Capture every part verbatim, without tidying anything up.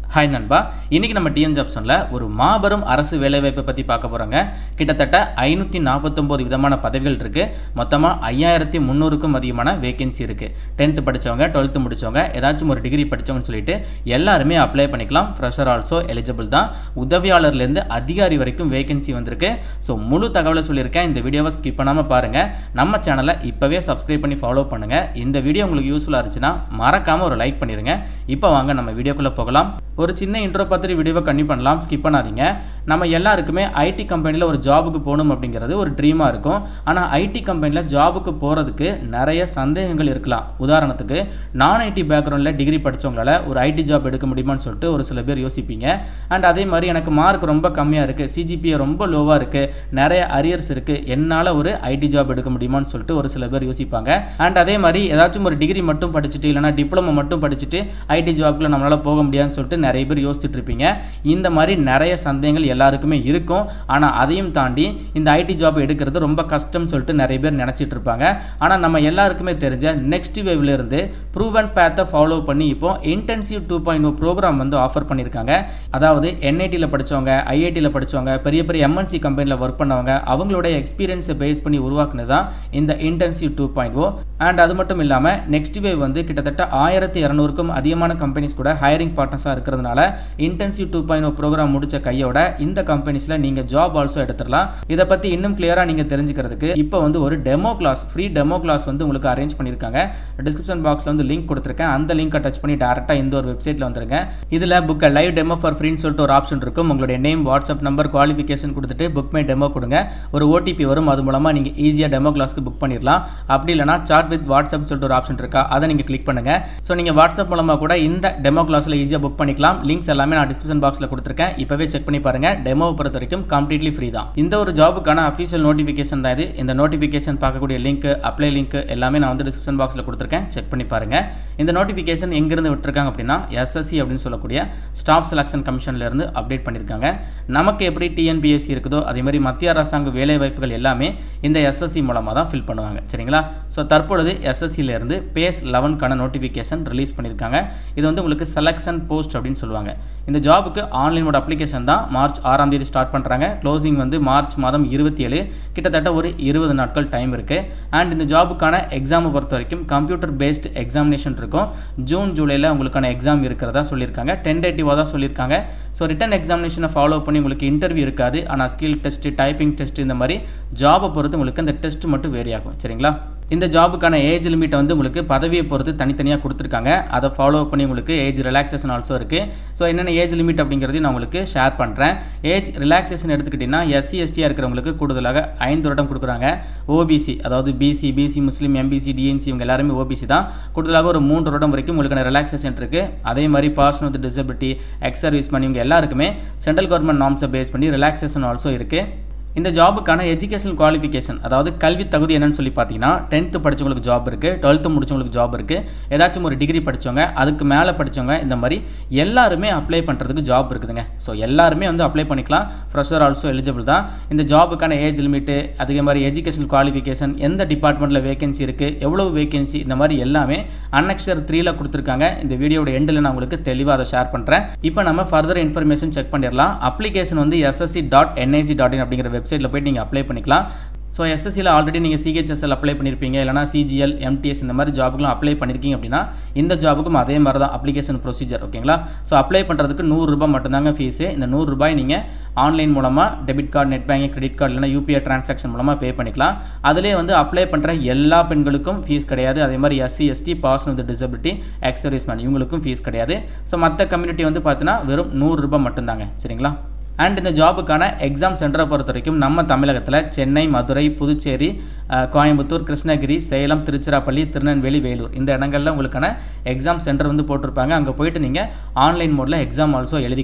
Hi நண்பா, இன்றைக்கி நம்ம டிஎன் ஜாப்ஸனில் ஒரு மாபெரும் அரசு வேலைவாய்ப்பை பற்றி பார்க்க போகிறாங்க. கிட்டத்தட்ட ஐநூற்றி நாற்பத்தொம்போது விதமான பதவிகள் இருக்குது. மொத்தமாக ஐயாயிரத்தி முந்நூறுக்கும் அதிகமான வேகன்சி இருக்குது. டென்த்து படித்தவங்க, டுவெல்த்து முடித்தவங்க, ஏதாச்சும் ஒரு டிகிரி படித்தவங்கன்னு சொல்லிட்டு எல்லாருமே அப்ளை பண்ணிக்கலாம். ஃப்ரெஷர் ஆல்சோ எலிஜிபிள் தான். உதவியாளர்லேருந்து அதிகாரி வரைக்கும் வேகன்சி வந்திருக்கு. ஸோ முழு தகவலை சொல்லியிருக்கேன். இந்த வீடியோவை ஸ்கிப் பண்ணாமல் பாருங்கள். நம்ம சேனலை இப்போவே சப்ஸ்கிரைப் பண்ணி ஃபாலோ பண்ணுங்கள். இந்த வீடியோ உங்களுக்கு யூஸ்ஃபுல்லாக இருந்துச்சுன்னா மறக்காமல் ஒரு லைக் பண்ணிடுங்க. இப்போ வாங்க நம்ம வீடியோக்குள்ளே போகலாம். ஒரு சின்ன இன்ட்ரோ பார்த்துட்டு வீடியோவை கண்டிப்பாக பண்ணலாம், ஸ்கிப் பண்ணாதீங்க. நம்ம எல்லாருக்குமே ஐடி கம்பெனியில் ஒரு ஜாபுக்கு போகணும் அப்படிங்கிறது ஒரு ட்ரீமாக இருக்கும். ஆனால் ஐடி கம்பெனியில் ஜாபுக்கு போகிறதுக்கு நிறைய சந்தேகங்கள் இருக்கலாம். உதாரணத்துக்கு நான் ஐடி பேக்ரவுண்டில் டிகிரி படித்தவங்களால ஒரு ஐடி ஜாப் எடுக்க முடியுமான்னு சொல்லிட்டு ஒரு சில பேர் யோசிப்பீங்க. அண்ட் அதே மாதிரி எனக்கு மார்க் ரொம்ப கம்மியாக இருக்குது, சிஜிபிஏ ரொம்ப லோவாக இருக்குது, நிறைய அரியர்ஸ் இருக்குது, என்னால் ஒரு ஐடி ஜாப் எடுக்க முடியுமான்னு சொல்லிட்டு ஒரு சில பேர் யோசிப்பாங்க. அண்ட் அதே மாதிரி ஏதாச்சும் ஒரு டிகிரி மட்டும் படிச்சுட்டு இல்லைனா டிப்ளமோ மட்டும் படிச்சுட்டு ஐடி ஜாப்ல நம்மளால் போக முடியாதுன்னு சொல்லிட்டு நிறைய பேர் யோசிச்சுட்டு இருப்பீங்க. இந்த மாதிரி நிறைய சந்தேகங்கள் எல்லாருக்குமே இருக்கும். ஆனால் அதையும் தாண்டி இந்த ஐடி ஜாப் எடுக்கிறது ரொம்ப கஷ்டம் சொல்லிட்டு நிறைய பேர் நினச்சிட்டு இருப்பாங்க. ஆனால் நம்ம எல்லாருக்குமே தெரிஞ்ச நெக்ஸ்ட் வேவ்ல இருந்து ப்ரூவன் பேத்தை ஃபாலோ பண்ணி இப்போ intensive two point O programme வந்து ஆஃபர் பண்ணியிருக்காங்க. அதாவது என்ஐடியில் படித்தவங்க, ஐஐடியில் படித்தவங்க, பெரிய பெரிய எம்என்சி கம்பெனியில் ஒர்க் பண்ணவங்க, அவங்களோட எக்ஸ்பீரியன்ஸை பேஸ் பண்ணி உருவாக்குனது தான் இந்த intensive two point O. And அது மட்டும் இல்லாமல் நெக்ஸ்ட் வேவ் வந்து கிட்டத்தட்ட ஆயிரத்தி இரநூறுக்கும் அதிகமான கம்பெனிஸ் கூட ஹையரிங் பார்ட்னர்ஸாக இருக்கிறதுனால intensive two point O programme முடிச்ச கையோட இந்த கம்பெனிஸில் நீங்கள் ஜாப் ஆல்சோ எடுத்துடலாம். இதை பற்றி இன்னும் கிளியராக நீங்கள் தெரிஞ்சுக்கிறதுக்கு இப்போ வந்து ஒரு demo class, free demo class வந்து உங்களுக்கு அரேஞ்ச் பண்ணியிருக்காங்க. டிஸ்கிரிப்ஷன் பாக்ஸில் வந்து லிங்க் கொடுத்துருக்கேன். அந்த லிங்கை டச் பண்ணி டேரெக்டாக இந்த ஒரு வெப்சைட்டில் வந்துருங்க. இதில் புக் லைவ் டெமோ ஃபார் ஃப்ரீன்னு சொல்லிட்டு ஒரு ஆப்ஷன் இருக்கும். உங்களுடைய நேம், வாட்ஸ்அப் நம்பர், குவாலிஃபிகேஷன் கொடுத்துட்டு புக் மை டெமோ கொடுங்க. ஒரு ஓடிபி வரும், அது மூலமாக நீங்கள் ஈஸியாக டெமோ கிளாஸ்க்கு புக் பண்ணிடலாம். அப்படி இல்லைனா சாட் வித் வாட்ஸ்அப் சொல்லிட்டு ஒரு ஆப்ஷன் இருக்கா, அதை நீங்கள் கிளிக் பண்ணுங்கள். ஸோ நீங்கள் வாட்ஸ்அப் மூலமாக கூட இந்த டெமோ கிளாஸில் ஈஸியாக புக் பண்ணிக்கலாம். லிங்க்ஸ் எல்லாமே நான் டிஸ்கிரிப்ஷன் பாக்ஸில் கொடுத்துருக்கேன். இப்போவே செக் பண்ணி பாருங்க. டெமோவை பொறுத்த வரைக்கும் கம்ப்ளீட்லி ஃப்ரீ தான். இந்த ஒரு ஜாபுக்கான அஃபீஷியல் நோட்டிஃபிகேஷன் தான் இது. இந்த நோட்டிஃபிகேஷன் பார்க்கக்கூடிய லிங்க், அப்ளை லிங்க் எல்லாமே நான் வந்து டிஸ்கிரிப்ஷன் பாக்ஸில் கொடுத்துருக்கேன். செக் பண்ணி பாருங்க. இந்த நோட்டிஃபிகேஷன் எங்கிருந்து விட்டுருக்காங்க அப்படின்னா எஸ்எஸ்சி அப்படின்னு சொல்லக்கூடிய ஸ்டாஃப் செலக்ஷன் கமிஷன்ல இருந்து அப்டேட் பண்ணியிருக்காங்க. நமக்கு எப்படி டிஎன்பிஎஸ்சி இருக்குதோ அதே மாதிரி மத்திய அரசாங்க வேலை வாய்ப்புகள் எல்லாமே இந்த எஸ்எஸ்சி மூலமாக தான் ஃபில் பண்ணுவாங்க. சரிங்களா? ஸோ தற்பொழுது எஸ்எஸ்சியில இருந்து பேஸ் லெவன்கான நோட்டிஃபிகேஷன் ரிலீஸ் பண்ணியிருக்காங்க. இது வந்து உங்களுக்கு செலக்ஷன் போஸ்ட் அப்படின்னு சொல்லுவாங்க. இந்த ஜாபுக்கு ஆன்லைனோட அப்ளிகேஷன் தான் மார்ச் ஆறாம் தேதி ஸ்டார்ட் பண்ணுறாங்க. க்ளோசிங் வந்து மார்ச் மாதம் இருபத்தி ஏழு, கிட்டத்தட்ட ஒரு இருபது நாட்கள் டைம் இருக்குது. அண்ட் இந்த ஜாபுக்கான எக்ஸாமை பொறுத்த வரைக்கும் கம்ப்யூட்டர் பேஸ்ட் எக்ஸாமினேஷன் இருக்கும். ஜூன் ஜூலையில் உங்களுக்கான எக்ஸாம் இருக்கிறதா சொல்லியிருக்காங்க. டென்டேட்டிவாக தான் சொல்லியிருக்காங்க. ஸோ ரிட்டன் எக்ஸாமினேஷனை ஃபாலோ பண்ணி உங்களுக்கு இன்டர்வியூ இருக்காது. ஆனால் ஸ்கில் டெஸ்ட், டைப்பிங் டெஸ்ட், இந்த மாதிரி ஜாபை பொறுத்து உங்களுக்கு இந்த டெஸ்ட் மட்டும் வேரி ஆகும். சரிங்களா? இந்த ஜாபுக்கான ஏஜ் லிமிட்டை வந்து உங்களுக்கு பதவியை பொறுத்து தனித்தனியாக கொடுத்துருக்காங்க. அதை ஃபாலோ பண்ணி உங்களுக்கு ஏஜ் ரிலாக்ஸேஷன் ஆல்சோ இருக்குது. ஸோ என்னென்ன ஏஜ் லிமிட் அப்படிங்கிறதையும் நான் உங்களுக்கு ஷேர் பண்ணுறேன். ஏஜ் ரிலாக்ஸேஷன் எடுத்துக்கிட்டிங்கன்னா எஸ்சி எஸ்டியாக இருக்கிறவங்களுக்கு கூடுதலாக ஐந்து வருடம் கொடுக்குறாங்க. ஓபிசி, அதாவது பிசி, பிசி முஸ்லீம், எம்பிசி, டிஎன்சி இவங்க எல்லாருமே ஓபிசி தான். கூடுதலாக ஒரு மூன்று வருடம் வரைக்கும் உங்களுக்கான ரிலாக்ஸேஷன் இருக்குது. அதே மாதிரி person with disability, ex service man இவங்க எல்லாருக்குமே சென்ட்ரல் கவர்மெண்ட் நார்ம்ஸை பேஸ் பண்ணி ரிலாக்ஸேஷன் ஆல்சோ இருக்குது. இந்த ஜாபுக்கான எஜுகேஷனல் குவாலிஃபிகேஷன், அதாவது கல்வி தகுதி என்னன்னு சொல்லி பார்த்தீங்கன்னா டென்த்து படித்தவங்களுக்கு ஜாப் இருக்குது, டுவெல்த்து முடிச்சவங்களுக்கு ஜாப் இருக்குது, ஏதாச்சும் ஒரு டிகிரி படித்தவங்க, அதுக்கு மேலே படித்தவங்க, இந்த மாதிரி எல்லாருமே அப்ளை பண்ணுறதுக்கு ஜாப் இருக்குதுங்க. ஸோ எல்லாருமே வந்து அப்ளை பண்ணிக்கலாம். ஃப்ரெஷர் ஆல்சோ எலிஜிபிள் தான். இந்த ஜாபுக்கான ஏஜ் லிமிட்டு, அதே மாதிரி எஜுகேஷனல் குவாலிஃபிகேஷன், எந்த டிபார்ட்மெண்ட்டில் வேகன்சி இருக்குது, எவ்வளவு வேகன்சி, இந்த மாதிரி எல்லாமே அன்னெக்சர் த்ரீல கொடுத்துருக்காங்க. இந்த வீடியோட எண்டில் நான் உங்களுக்கு தெளிவாக அதை ஷேர் பண்ணுறேன். இப்போ நம்ம ஃபர்தர் இன்ஃபர்மேஷன் செக் பண்ணிடலாம். அப்ளிகேஷன் வந்து SSC dot NIC dot in அப்படிங்கிற வெப்சைட்டில் போய்ட்டு நீங்கள் அப்ளை பண்ணிக்கலாம். ஸோ எஸ்எஸ்சியில் ஆல்ரெடி நீங்கள் சிஹெச்எஸ்எல் அப்ளை பண்ணியிருப்பீங்க, இல்லைனா சிஜிஎல், எம்டிஎஸ் இந்த மாதிரி ஜாபுக்குலாம் அப்ளை பண்ணியிருக்கீங்க அப்படின்னா இந்த ஜாபுக்கும் அதே மாதிரி தான் அப்ளிகேஷன் ப்ரொசீஜர். ஓகேங்களா? ஸோ அப்ளை பண்ணுறதுக்கு நூறுரூபா மட்டும்தாங்க ஃபீஸு. இந்த நூறுரூபாய் நீங்கள் ஆன்லைன் மூலமாக debit card, net banking, credit card இல்லைனா யூபிஐ டிரான்சாக்ஷன் மூலமாக பே பண்ணிக்கலாம். அதிலே வந்து அப்ளை பண்ணுற எல்லா பெண்களுக்கும் ஃபீஸ் கிடையாது. அதே மாதிரி SC, ST, person with disability, ex service man இவங்களுக்கும் ஃபீஸ் கிடையாது. ஸோ மற்ற கம்யூனிட்டி வந்து பார்த்தீங்கன்னா வெறும் நூறுரூபா மட்டும்தாங்க. சரிங்களா? அண்ட் இந்த ஜாபுக்கான எக்ஸாம் சென்டரை பொறுத்த வரைக்கும் நம்ம தமிழகத்தில் சென்னை, மதுரை, புதுச்சேரி, கோயம்புத்தூர், கிருஷ்ணகிரி, சேலம், திருச்சிராப்பள்ளி, திருநெல்வேலி, வேலூர் இந்த இடங்களில் உங்களுக்கான எக்ஸாம் சென்டர் வந்து போட்டிருப்பாங்க. அங்கே போயிட்டு நீங்கள் ஆன்லைன் மோடில் எக்ஸாம் ஆல்சோ எழுதிக்கலாம்.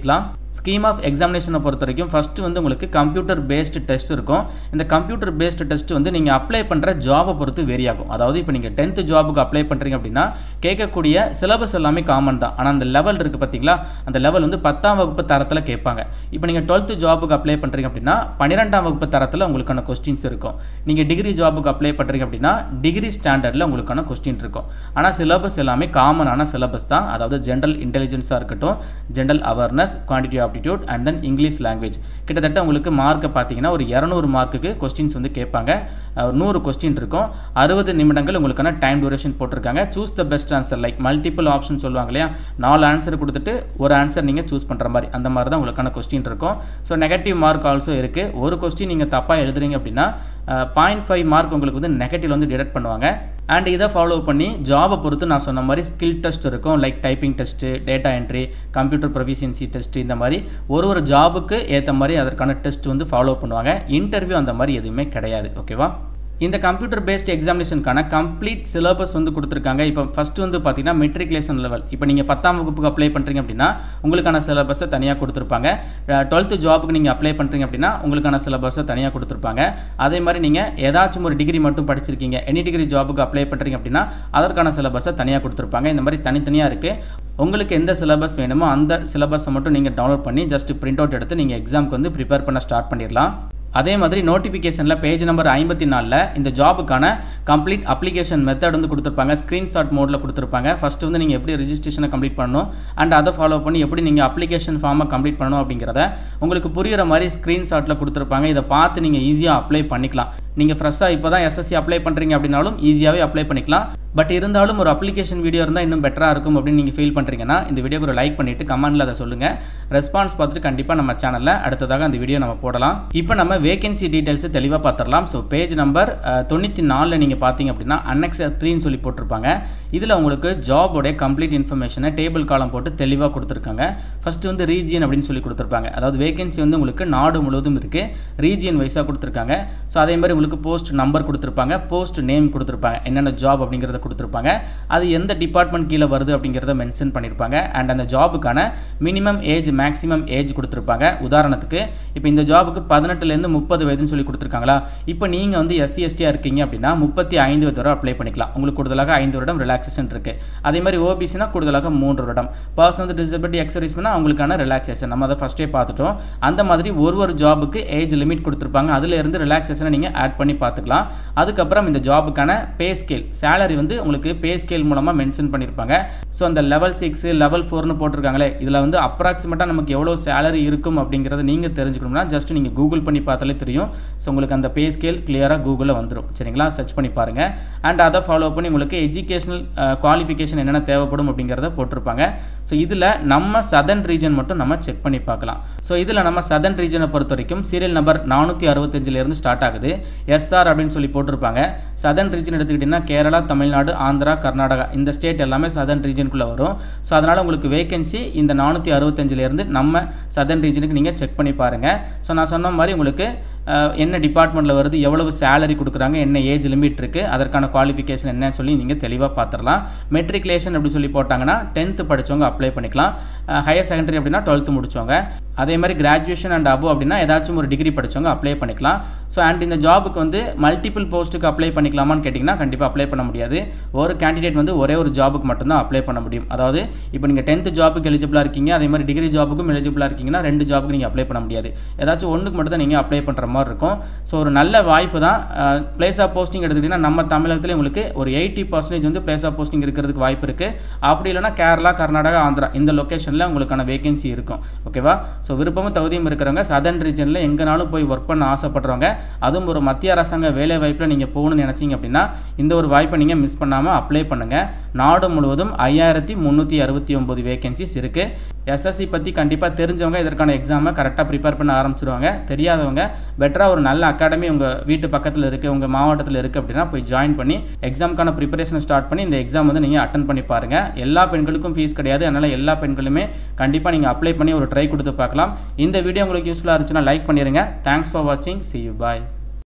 ஸ்கீம் ஆஃப் எக்ஸாமினேஷனை பொறுத்த வரைக்கும் ஃபஸ்ட்டு வந்து உங்களுக்கு கம்ப்யூட்டர் பேஸ்டு டெஸ்ட் இருக்கும். இந்த கம்ப்யூட்டர் பேஸ்டு டெஸ்ட் வந்து நீங்கள் அப்ளை பண்ணுற ஜாபை பொறுத்து வேரி ஆகும். அதாவது இப்போ நீங்கள் டென்த்து ஜாபுக்கு அப்ளை பண்ணுறீங்க அப்படின்னா கேட்கக்கூடிய சிலபஸ் எல்லாமே காமன் தான். ஆனால் அந்த லெவல் இருக்குது பார்த்தீங்களா, அந்த லெவல் வந்து பத்தாம் வகுப்பு தரத்தில் கேட்பாங்க. இப்போ நீங்கள் டுவெல்த்து ஜாபுக்கு அப்ளை பண்ணுறீங்க அப்படின்னா பன்னிரெண்டாம் வகுப்பு தரத்தில் உங்களுக்கான கொஸ்டின்ஸ் இருக்கும். நீங்கள் டிகிரி ஜாபுக்கு அப்ளை பண்ணுறீங்க அப்படின்னா டிகிரி ஸ்டாண்டர்டில் உங்களுக்கான கொஸ்டின் இருக்கும். ஆனால் சிலபஸ் எல்லாமே காமனான சிலபஸ் தான். அதாவது ஜென்ரல் இன்டெலிஜென்ஸாக இருக்கட்டும், general awareness, quantity aptitude and then English language, கிட்டத்தட்ட உங்களுக்கு மார்க்கை பார்த்தீங்கன்னா ஒரு இரநூறு மார்க்குக்கு கொஸ்டின்ஸ் வந்து கேட்பாங்க. நூறு கொஸ்டின் இருக்கும். அறுபது நிமிடங்கள் உங்களுக்கான டைம் டியூரேஷன் போட்டிருக்காங்க. Choose the best answer, like multiple option சொல்லுவாங்க இல்லையா, நாலு ஆன்சர் கொடுத்துட்டு ஒரு ஆன்சர் நீங்கள் சூஸ் பண்ணுற மாதிரி, அந்த மாதிரி தான் உங்களுக்கான கொஸ்டின் இருக்கும். ஸோ நெகட்டிவ் மார்க் ஆல்சோ இருக்குது. ஒரு கொஸ்டின் நீங்கள் தப்பாக எழுதுறீங்க அப்படின்னா பாயிண்ட் ஃபைவ் மார்க் உங்களுக்கு வந்து நெகட்டிவ் வந்து டிடெக்ட் பண்ணுவாங்க. அண்ட் இதை ஃபாலோ பண்ணி ஜாபை பொறுத்து நான் சொன்ன மாதிரி ஸ்கில் டெஸ்ட் இருக்கும், like typing test, data entry, computer proficiency test, இந்த மாதிரி ஒரு ஒரு ஜாபுக்கு ஏற்ற மாதிரி அதற்கான டெஸ்ட் வந்து ஃபாலோ பண்ணுவாங்க. இன்டர்வியூ அந்த மாதிரி எதுவுமே கிடையாது. ஓகேவா? இந்த கம்ப்யூட்டர் பேஸ்ட் எக்ஸாமினேஷனுக்கான கம்ப்ளீட் சிலபஸ் வந்து கொடுத்துருக்காங்க. இப்போ ஃபஸ்ட்டு வந்து பார்த்தீங்கன்னா மெட்ரிகுலேஷன் லெவல். இப்போ நீங்கள் பத்தாம் வகுப்புக்கு அப்ளை பண்ணுறீங்க அப்படின்னா உங்களுக்கான சிலபஸை தனியாக கொடுத்துருப்பாங்க. டுவெல்த்து ஜாபுக்கு நீங்கள் அப்ளை பண்ணுறீங்க அப்படின்னா உங்களுக்கான சிலபஸை தனியாக கொடுத்துருப்பாங்க. அதே மாதிரி நீங்கள் ஏதாச்சும் ஒரு டிகிரி மட்டும் படிச்சிருக்கீங்க, எனி டிகிரி ஜாபுக்கு அப்ளை பண்ணுறீங்க அப்படின்னா அதற்கான சிலபஸை தனியாக கொடுத்துருப்பாங்க. இந்த மாதிரி தனித்தனியாக இருக்குது. உங்களுக்கு எந்த சிலபஸ் வேணுமோ அந்த சிலபஸை மட்டும் நீங்கள் டவுன்லோட் பண்ணி ஜஸ்ட் பிரிண்ட் அவுட் எடுத்து நீங்கள் எக்ஸாமுக்கு வந்து ப்ரிப்பேர் பண்ண ஸ்டார்ட் பண்ணிடலாம். அதே மாதிரி நோட்டிஃபிகேஷனில் பேஜ் நம்பர் ஐம்பத்தி நாலில் இந்த ஜாபுக்கான கம்ப்ளீட் அப்ளிகேஷன் மெத்தட் வந்து கொடுத்துருப்பாங்க. ஸ்க்ரீன்ஷாட் மோடில் கொடுத்துருப்பாங்க. ஃபஸ்ட்டு வந்து நீங்கள் எப்படி ரெஜிஸ்ட்ரேஷனை கம்ப்ளீட் பண்ணணும் அண்ட் அதை ஃபாலோ பண்ணி எப்படி நீங்கள் அப்ளிகேஷன் ஃபார்மை கம்ப்ளீட் பண்ணணும் அப்படிங்கிறத உங்களுக்கு புரிகிற மாதிரி ஸ்க்ரீன்ஷாட்டில் கொடுத்துருப்பாங்க. இதை பார்த்து நீங்கள் ஈஸியாக அப்ளை பண்ணிக்கலாம். நீங்கள் ஃப்ரெஷ்ஷாக இப்போ தான் எஸ்எஸ்சி அப்ளை பண்ணுறீங்க அப்படின்னாலும் ஈஸியாகவே அப்ளை பண்ணிக்கலாம். பட் இருந்தாலும் ஒரு அப்ளிகேஷன் வீடியோ இருந்தால் இன்னும் பெட்டராக இருக்கும் அப்படின்னு நீங்கள் ஃபீல் பண்ணுறீங்கன்னா இந்த வீடியோக்கு ஒரு லைக் பண்ணிவிட்டு கமெண்ட்டில் அதை சொல்லுங்கள். ரெஸ்பான்ஸ் பார்த்துட்டு கண்டிப்பாக நம்ம சேனலில் அடுத்ததாக அந்த வீடியோ நம்ம போடலாம். இப்போ நம்ம வேகன்சி டீட்டெயில்ஸை தெளிவாக பார்த்துடலாம். ஸோ பேஜ் நம்பர் தொண்ணூற்றி நாலில் நீங்கள் பார்த்தீங்க அப்படின்னா அன்னெக்ஸ் த்ரீன்னு சொல்லி போட்டிருப்பாங்க. இதில் உங்களுக்கு ஜாபோடைய கம்ப்ளீட் இன்ஃபர்மேஷனை டேபிள் காலம் போட்டு தெளிவாக கொடுத்துருக்காங்க. ஃபஸ்ட்டு வந்து ரீஜியன் அப்படின்னு சொல்லி கொடுத்துருப்பாங்க. அதாவது வேகன்சி வந்து உங்களுக்கு நாடு முழுவதும் இருக்குது, ரீஜியன் வைஸாக கொடுத்துருக்காங்க. ஸோ அதே மாதிரி உங்களுக்கு போஸ்ட் நம்பர் கொடுத்துருப்பாங்க, போஸ்ட் நேம் கொடுத்துருப்பாங்க, என்னென்ன ஜாப் அப்படிங்கிறத கொடுத்துருப்பாங்க, அது எந்த டிபார்ட்மெண்ட் கீழே வருது அப்படிங்கிறத மென்ஷன் பண்ணியிருப்பாங்க. அண்ட் அந்த ஜாபுக்கான மினிமம் ஏஜ் மேக்ஸிமம் ஏஜ் கொடுத்துருப்பாங்க. உதாரணத்துக்கு இப்போ இந்த ஜாபுக்கு பதினெட்டுலேருந்து முப்பது வயதுன்னு சொல்லி கொடுத்துருக்காங்களா, இப்போ நீங்கள் வந்து எஸ்சி எஸ்டியாக இருக்கீங்க அப்படின்னா முப்பத்தி ஐந்து வயது வரை அப்ளை பண்ணிக்கலாம். உங்களுக்கு கூடுதலாக ஐந்து வருடம் ரிலாக்ஸேஷன் இருக்குது. அதே மாதிரி ஓபிசினா கூடுதலாக மூன்று வருடம், பர்சன் வந்து டிசபிலிட்டி எக்ஸர்வீஸ் பண்ணால் அவங்களுக்கான ரிலாக்ஸேஷன் நம்ம அதை ஃபஸ்ட்டே பார்த்துட்டோம். அந்த மாதிரி ஒரு ஒரு ஜாபுக்கு ஏஜ் லிமிட் கொடுத்துருப்பாங்க. அதிலிருந்து ரிலாக்ஸேஷனை நீங்கள் ஆட் பண்ணி பார்த்துக்கலாம். அதுக்கப்புறம் இந்த ஜாபுக்கான பே ஸ்கேல் சேலரி வந்து உங்களுக்கு பே ஸ்கேல் மூலமாக மென்ஷன் பண்ணியிருப்பாங்க. ஸோ அந்த லெவல் சிக்ஸ் லெவல் ஃபோர்னு போட்டிருக்காங்களே, இதில் வந்து அப்ராக்சிமேட்டாக நமக்கு எவ்வளோ சேலரி இருக்கும் அப்படிங்கிறத நீங்கள் தெரிஞ்சுக்கணும்னா ஜஸ்ட் நீங்கள் கூகுள் பண்ணி பார்த்தாலே தெரியும். ஸோ உங்களுக்கு அந்த பே ஸ்கேல் கிளியராக கூகுளில் வந்துடும். சரிங்களா? சர்ச் பண்ணி பாருங்கள். அண்ட் அதை ஃபாலோ பண்ணி உங்களுக்கு எஜுகேஷனல் குவாலிஃபிகேஷன் என்னென்ன தேவைப்படும் அப்படிங்கிறத போட்டிருப்பாங்க. ஸோ இதில் நம்ம சதர்ன் ரீஜன் மட்டும் நம்ம செக் பண்ணி பார்க்கலாம். ஸோ இதில் நம்ம சதர்ன் ரீஜனை பொறுத்த வரைக்கும் சீரியல் நம்பர் நானூற்றி அறுபத்தஞ்சிலேருந்து ஸ்டார்ட் ஆகுது. எஸ்ஆர் அப்படின்னு சொல்லி போட்டிருப்பாங்க. சதர்ன் ரீஜன் எடுத்துக்கிட்டிங்கன்னா கேரளா, தமிழ்நாடு, ஆந்திரா, கர்நாடகா இந்த ஸ்டேட் எல்லாமே சதர்ன் ரீஜனுக்குள்ளே வரும். ஸோ அதனால் உங்களுக்கு வேகன்சி இந்த நானூற்றி அறுபத்தஞ்சிலேருந்து நம்ம சதர்ன் ரீஜனுக்கு நீங்கள் செக் பண்ணி பாருங்கள். ஸோ நான் சொன்ன மாதிரி உங்களுக்கு என்ன டிபார்ட்மெண்ட்டில் வருது, எவ்வளவு சேலரி கொடுக்குறாங்க, என்ன ஏஜ் லிமிட் இருக்குது, அதற்கான குவாலிஃபிகேஷன் என்னன்னு சொல்லி நீங்கள் தெளிவாக பார்த்துடலாம். மெட்ரிகுலேஷன் அப்படி சொல்லி போட்டாங்கன்னா டென்த்து படித்தவங்க அப்ளை பண்ணிக்கலாம். ஹையர் செகண்டரி அப்படின்னா டுவெல்த்து முடிச்சவங்க, அதே மாதிரி கிராஜுவேஷன் அண்ட் அபோவ் அப்படின்னா ஏதாச்சும் ஒரு டிகிரி படித்தவங்க அப்ளை பண்ணிக்கலாம். ஸோ அண்ட் இந்த ஜாபுக்கு வந்து மல்டிபிள் போஸ்ட்டுக்கு அப்ளை பண்ணிக்கலாமான்னு கேட்டிங்கன்னா கண்டிப்பாக அப்ளை பண்ண முடியாது. ஒரு கேண்டிடேட் வந்து ஒரே ஒரு ஜாபுக்கு மட்டும்தான் அப்ளை பண்ண முடியும். அதாவது இப்போ நீங்கள் டென்த்து ஜாபுக்கு எலிஜிபிளாக இருக்கீங்க, அதே மாதிரி டிகிரி ஜாபுக்கும் எலிஜிபிளாக இருக்கீங்கன்னா ரெண்டு ஜாபுக்கு நீங்கள் அப்ளை பண்ண முடியாது. ஏதாச்சும் ஒன்றுக்கு மட்டும் தான் நீங்கள் அப்ளை பண்ணுற மாதிரி இருக்கும். ஸோ ஒரு நல்ல வாய்ப்பு தான். பிளேஸ் ஆஃப் போஸ்டிங் எடுத்துக்கிட்டிங்கன்னா நம்ம தமிழகத்தில் உங்களுக்கு ஒரு எயிட்டி பர்சன்டேஜ் வந்து பிளேஸ் ஆஃப் போஸ்டிங் இருக்கிறதுக்கு வாய்ப்பு இருக்குது. அப்படி இல்லைனா கேரளா, கர்நாடகா, ஆந்திரா இந்த லொக்கேஷனில் உங்களுக்கான வேகன்சி இருக்கும். ஓகேவா? ஸோ விருப்பமும் தகுதியும் இருக்கிறவங்க சதர்ன் ரீஜனில் எங்கேனாலும் போய் ஒர்க் பண்ண ஆசைப்படுறவங்க, அதுவும் ஒரு மத்திய அரசாங்க வேலை வாய்ப்பில் நீங்கள் போகணும்னு நினச்சிங்க அப்படின்னா இந்த ஒரு வாய்ப்பை நீங்கள் மிஸ் பண்ணாமல் அப்ளை பண்ணுங்கள். நாடு முழுவதும் ஐயாயிரத்தி முந்நூற்றி அறுபத்தி ஒம்பது வேகன்சிஸ் இருக்குது. எஸ்எஸ்சி பற்றி கண்டிப்பாக தெரிஞ்சவங்க இதற்கான எக்ஸாமை கரெக்டாக ப்ரிப்பேர் பண்ண ஆரம்பிச்சிருவாங்க. தெரியாதவங்க பெட்டராக ஒரு நல்ல அகாடமி உங்கள் வீட்டு பக்கத்தில் இருக்குது, உங்கள் மாவட்டத்தில் இருக்குது அப்படின்னா போய் ஜாயின் பண்ணி எக்ஸாமுக்கான ப்ரிப்பரேஷனை ஸ்டார்ட் பண்ணி இந்த எக்ஸாம் வந்து நீங்கள் அட்டன் பண்ணி பாருங்கள். எல்லா பெண்களுக்கும் ஃபீஸ் கிடையாது. அதனால் எல்லா பெண்களுமே கண்டிப்பாக நீங்கள் அப்ளை பண்ணி ஒரு ட்ரை கொடுத்து பார்க்கலாம். இந்த வீடியோ உங்களுக்கு யூஸ்ஃபுல்லாக இருந்துச்சுன்னா லைக் பண்ணிடுங்க. தேங்க்ஸ் ஃபார் வாட்சிங். see you bye.